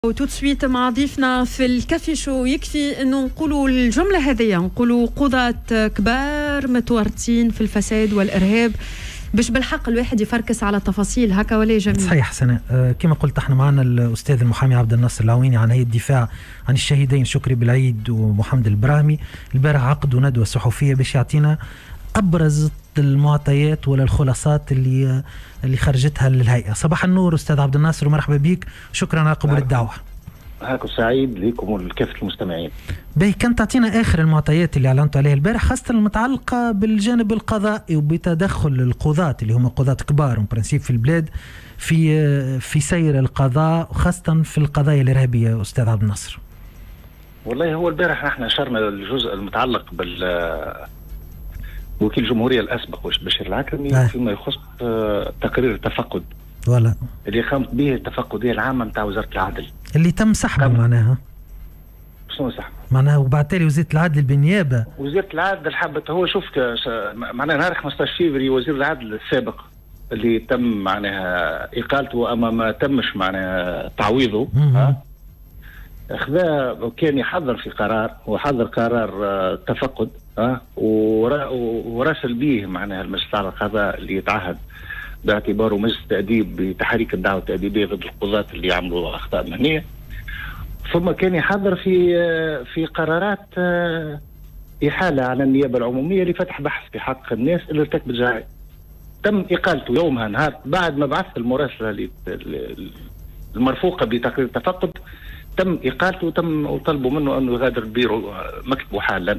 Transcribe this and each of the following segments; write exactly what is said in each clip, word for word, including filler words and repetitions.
وتوت سويت مع ضيفنا في الكافي شو. يكفي انه نقولوا الجمله هذه، نقولوا قضاة كبار متورطين في الفساد والارهاب، باش بالحق الواحد يفركس على تفاصيل هكا ولا جميل. صحيح سناء. أه كما قلت احنا معنا الاستاذ المحامي عبد الناصر العويني عن هيئه الدفاع عن الشهيدين شكري بالعيد ومحمد البراهمي. البارح عقدوا ندوه صحفيه باش يعطينا ابرز المعطيات ولا الخلاصات اللي اللي خرجتها للهيئه. صباح النور استاذ عبد الناصر ومرحبا بك، شكرا على قبول الدعوه. هاكو سعيد لكم ولكافه المستمعين. باهي، كان تعطينا اخر المعطيات اللي اعلنتوا عليها البارح، خاصه المتعلقه بالجانب القضائي وبتدخل القضاة اللي هم قضاة كبار برنسيب في البلاد في في سير القضاء وخاصه في القضايا الارهابيه. استاذ عبد الناصر، والله هو البارح احنا اشرنا للجزء المتعلق بال وكيل الجمهوريه الاسبق بشير العكرمي آه. فيما يخص تقرير التفقد ولا اللي قامت به التفقديه العامه نتاع وزاره العدل اللي تم سحبه. معناها شنو سحبه؟ معناها وبعد تالي وزاره العدل بالنيابه. وزاره العدل حبت، هو شوف معناها نهار خمسطاش فيفري وزير العدل السابق اللي تم معناها اقالته اما ما تمش معناها تعويضه، ها اخذا كان يحضر في قرار وحضر قرار تفقد ها وراسل به معناها المجلس الاعلى للقضاء اللي يتعهد باعتباره مجلس تأديب بتحريك الدعوة التأديبية ضد القضاة اللي يعملوا أخطاء مهنية. ثم كان يحضر في في قرارات إحالة على النيابة العمومية لفتح بحث في حق الناس اللي ارتكبت جرائم. تم إقالته يومها نهار بعد ما بعث المراسلة المرفوقة بتقرير التفقد، تم إقالته وتم وطلبوا منه أنه يغادر بيرو مكتبه حالا.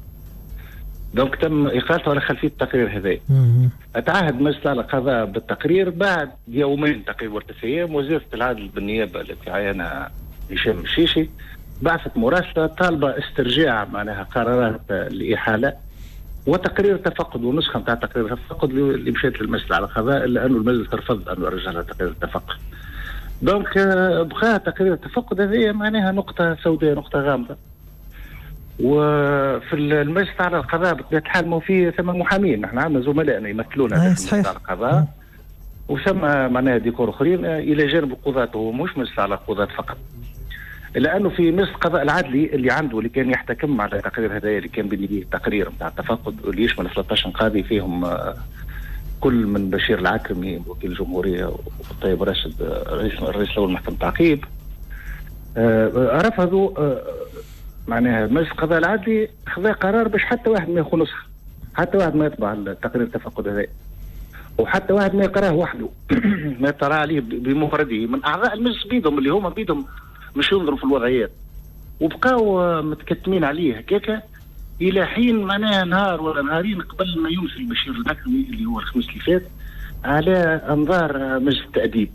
دونك تم إقالته على خلفية التقرير هذا. أتعهد مجلس الأعلى للقضاء بالتقرير بعد يومين تقريبا ثلاث أيام. وزيرة العدل بالنيابة التي عينها هشام الشيشي بعثت مراسلة طالبة استرجاع معناها قرارات الإحالة وتقرير التفقد ونسخة نتاع تقرير التفقد اللي مشات للمجلس الأعلى للقضاء، إلا أنه المجلس رفض أنه يرجع لها تقرير التفقد. دونك بقى تقرير التفقد هذه معناها نقطة سوداء، نقطة غامضة. وفي المجلس على القضاء بطبيعه الحال ما فيه ثم محامين، نحن عندنا زملائنا يمثلونا في المجلس على القضاء وثم معناها ديكور اخرين الى جانب القضاة، هو مش مجلس على القضاة فقط، الا انه في مجلس القضاء العدلي اللي عنده اللي كان يحتكم على التقرير هذا اللي كان بني به التقرير نتاع التفقد واللي يشمل ثلاثة عشر قاضي فيهم كل من بشير العكرمي وكيل الجمهوريه وطيب راشد رئيس الرئيس الاول محكمه التعقيب، رفضوا معناها مجلس القضاء العدلي اخذ قرار باش حتى واحد ما ياخذ نسخه، حتى واحد ما يطبع التقرير التفقد هذا، وحتى واحد ما يقراه وحده ما يطلع عليه بمفرده من اعضاء المجلس بيدهم اللي هما بيدهم مش ينظروا في الوضعيات، وبقاو متكتمين عليه هكاكا الى حين معناها نهار ولا نهارين قبل ما يمسي بشير العكرمي اللي هو الخميس اللي فات على انظار مجلس التأديب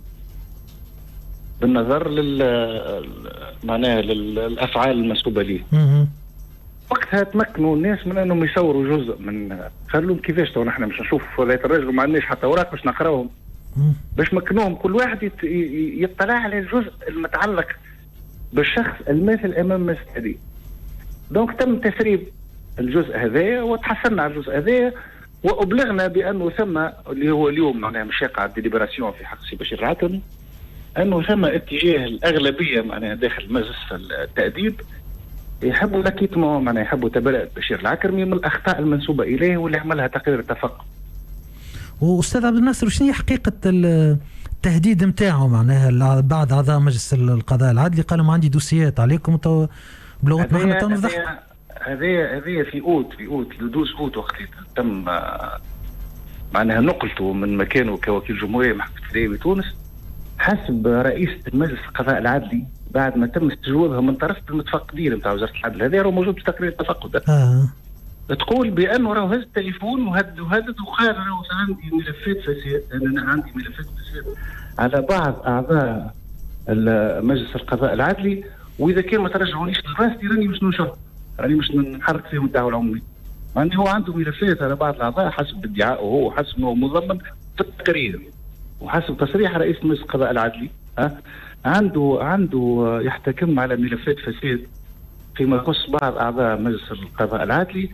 بالنظر لل معناها للافعال المنسوبه ليه. وقتها تمكنوا الناس من انهم يصوروا جزء من قالوا لهم كيفاش تو نحن مش نشوف ولايه الرجل وما عندناش حتى اوراق باش نقراوهم، باش مكنوهم كل واحد يطلع على الجزء المتعلق بالشخص الماثل امام مجلس التأديب. دونك تم تسريب الجزء هذايا وتحصلنا على الجزء هذايا وابلغنا بانه ثم اللي هو اليوم معناها مش يقع الديليبراسيون في حق سي بشير العكرمي انه ثم اتجاه الاغلبيه معناها داخل مجلس التأديب يحبوا لكيتمو معناها يحبوا تبرئة بشير العكرمي من الاخطاء المنسوبه اليه واللي عملها تقرير التفقد. واستاذ عبد الناصر، شنو هي حقيقه التهديد نتاعو؟ معناها بعض اعضاء مجلس القضاء العدلي قالوا ما عندي دوسيات عليكم تو بلغتنا احنا تو نفضح. هذه هذه في اوت في اوت لدوس اوت وقت تم معناها نقلته من مكانه كوكيل جمهوريه محكمه التداوي تونس حسب رئيسة المجلس القضاء العدلي بعد ما تم استجوابها من طرف المتفقدين نتاع وزارة العدل. هذا راه موجود في تقرير التفقد. آه. تقول بانه راه هز التليفون وهدد وهدد وقال راه عندي ملفات فساد، انا عندي ملفات فساد على بعض اعضاء مجلس القضاء العدلي، واذا كان ما ترجعونيش لراستي راني مش ننشر، راني مش نحرك فيهم الدعوه العموميه. يعني هو عنده ملفات على بعض الاعضاء حسب ادعائه هو وحسب انه مضمن في التقرير وحسب تصريح رئيس مجلس القضاء العدلي ها عنده عنده يحتكم على ملفات فساد فيما يخص بعض اعضاء مجلس القضاء العدلي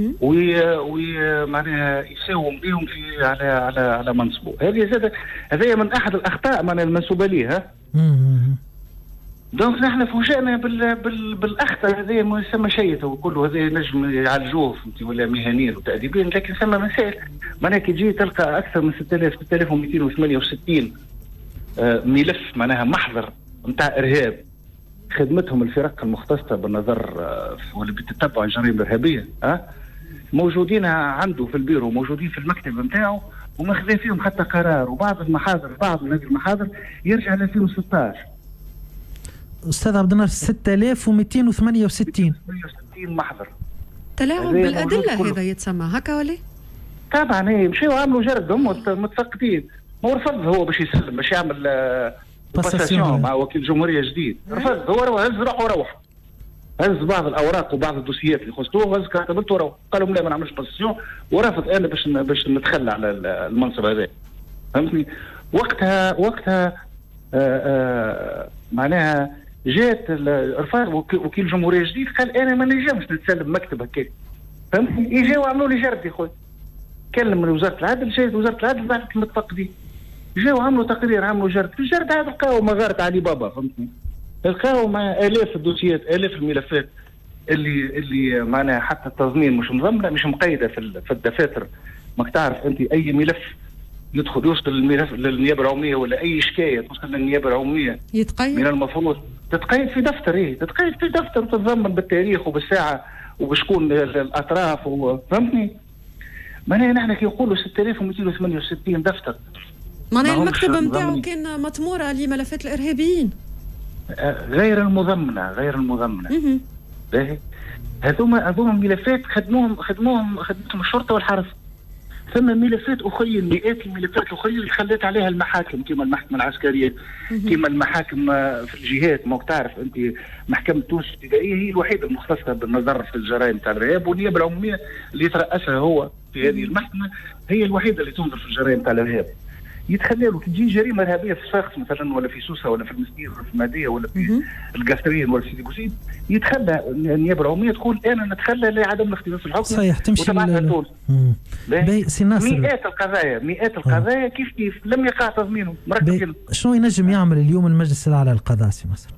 وي معناها يساوم بهم في على على على منصبه. هذه زاد هذه من احد الاخطاء من المنسوبه ليه. دونك نحن فوجئنا بال بال بالاخطر هذا ما يسمى شيء وكله هذا نجم يعالجوه فهمتي ولا مهنيا وتاديبيا، لكن ثم مسائل معناها كي تجي تلقى اكثر من ستة آلاف ستة آلاف ومئتين وثمانية وستين آه ملف معناها محضر نتاع ارهاب خدمتهم الفرق المختصه بالنظر آه واللي بتتبع الجرائم الارهابيه ها موجودين عنده في البيرو، موجودين في المكتب نتاعو وما خذا فيهم حتى قرار، وبعض المحاضر بعض من هذه المحاضر يرجع ل ألفين وستة عشر. استاذ عبد الناصر ستة آلاف ومئتين وثمانية وستين محضر تلاعب بالادله هذا يتسمى هكا ولا؟ طبعا ايه مشيو عملوا جردهم متفقدين، هو رفض هو باش يسلم باش يعمل باساسيون مع وكيل جمهوريه جديد، رفض هو هز روح وروح هز بعض الاوراق وبعض الدوسيات اللي خصوه وهز كتبته وروح، قال لهم لا ما نعملش باساسيون ورفض انا باش باش نتخلى على المنصب هذا فهمتني. وقتها وقتها آآ آآ معناها جات رفض وكيل جمهوريه جديد قال انا ما نجمش نتسلم مكتب هكاك فهمتني. يجاو عملوا لي جرد يا خويا، كلم من وزاره العدل، جات وزاره العدل بعثت المتفقدين جاو عملوا تقرير عملوا جرد، في الجرد هذا لقاو مغاره علي بابا فهمتني، لقاو مع الاف الدوسيات الاف الملفات اللي اللي معناها حتى التضمين مش مضمنه مش مقيده في في الدفاتر. ماك تعرف انت اي ملف يدخل يوصل للملف للنيابه العموميه ولا اي شكايه توصل للنيابه العموميه يتقيد من المفروض تتقيد في دفتر، ايه تتقيد في دفتر وتتضمن بالتاريخ وبالساعه وبشكون الاطراف فهمتني. معناها نحن كي نقولوا ستة آلاف ومئتين وثمانية وستين دفتر معناها المكتب نتاعو كان مطموره لملفات الارهابيين غير المضمنه غير المضمنه باهي. هذوما هذوما ملفات خدموهم خدموهم خدمتهم الشرطه والحرس. ثم ملفات اخرى مئات الملفات الاخرى اللي خلت عليها المحاكم كما المحكمه العسكريه كما المحاكم في الجهات. ما تعرف انت محكمه تونس الابتدائيه هي الوحيده المختصه بالنظر في الجرائم تاع الارهاب، والنيابه العموميه اللي يترأسها هو في هذه المحكمه هي الوحيده اللي تنظر في الجرائم تاع الارهاب. يتخلى له كي تجي جريمه ارهابيه في صاغس مثلا ولا في سوسه ولا في المسكين ولا في الماديه ولا في القصرين ولا في سيدي بوسيد، يتخلى النيابه العموميه تقول انا نتخلى لعدم الاختلاف في الحكم صحيح تمشي لتونس. سي ناصر مئات القضايا مئات القضايا كيف كيف لم يقع تضمينهم مركز. شنو ينجم يعمل اليوم المجلس الاعلى للقضاء سي ناصر؟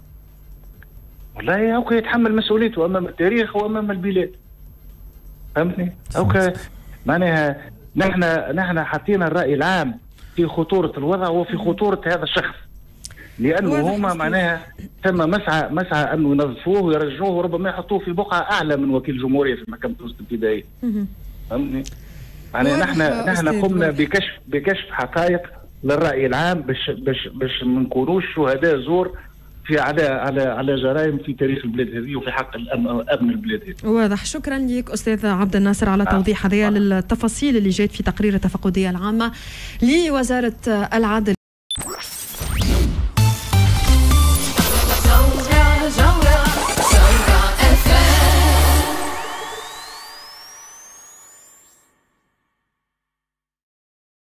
والله هو يتحمل مسؤوليته امام التاريخ وامام البلاد فهمتني. هو معناها نحن نحن حطينا الراي العام في خطورة الوضع وفي خطورة هذا الشخص، لأنه هما معناها ثم مسعى مسعى أنه ينظفوه ويرجعوه وربما يحطوه في بقعة أعلى من وكيل جمهورية في محكمة تونس الابتدائية. فهمتني؟ يعني نحن نحن قمنا بكشف بكشف حقائق للرأي العام باش باش باش ما نكونوش شهداء زور في على على على جرائم في تاريخ البلاد هذه وفي حق امن البلاد هذه. واضح. شكرا لك استاذ عبد الناصر على توضيح هذه للتفاصيل اللي جات في تقرير التفقديه العامه لوزاره العدل.